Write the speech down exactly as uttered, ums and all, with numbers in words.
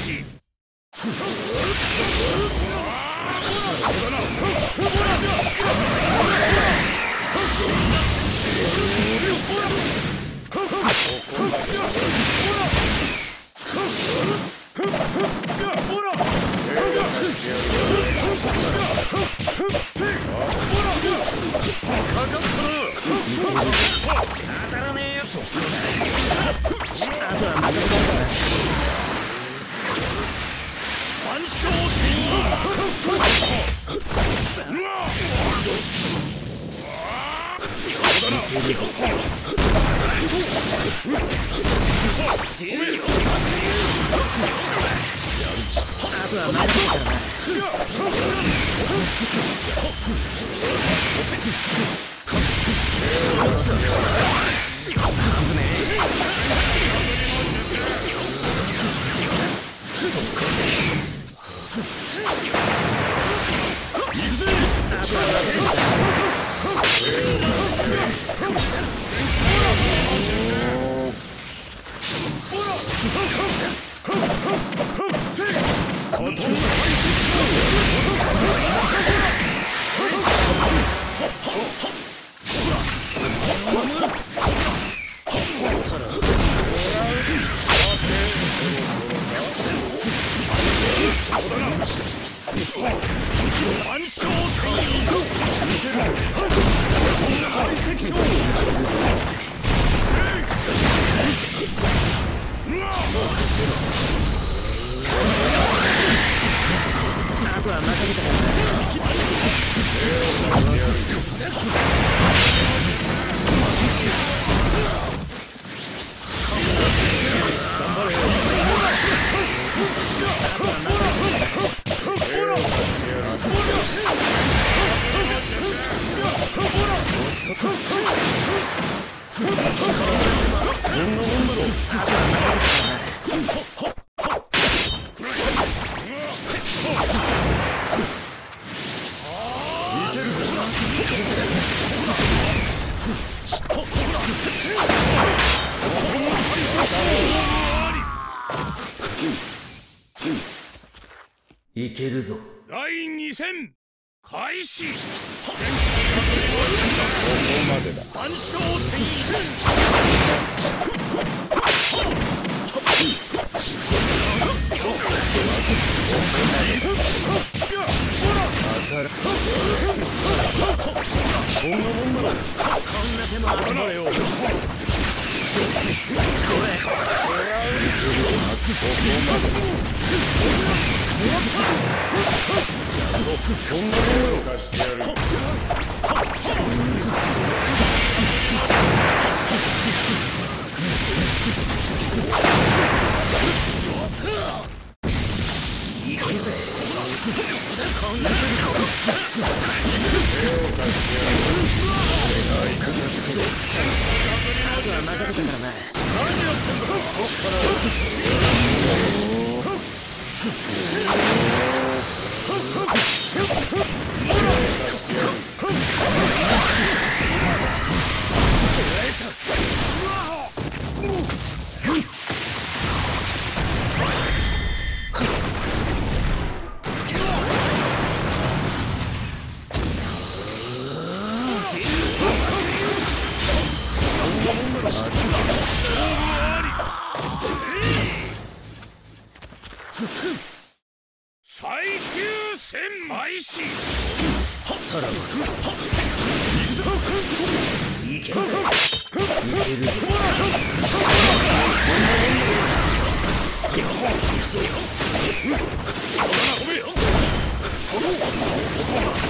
いけるぞ。 だいに戦開始。ここまでだ。 万象天こんなもんだろ。こんな手も集まれよ。これ。 こんなものを貸してやる。 いけるぜ。こんな手を貸してやる。 あとは任せたからな。 何やってんだ。こっから最終戦開始。 さらばいけるぜ。いけるぞ。 こ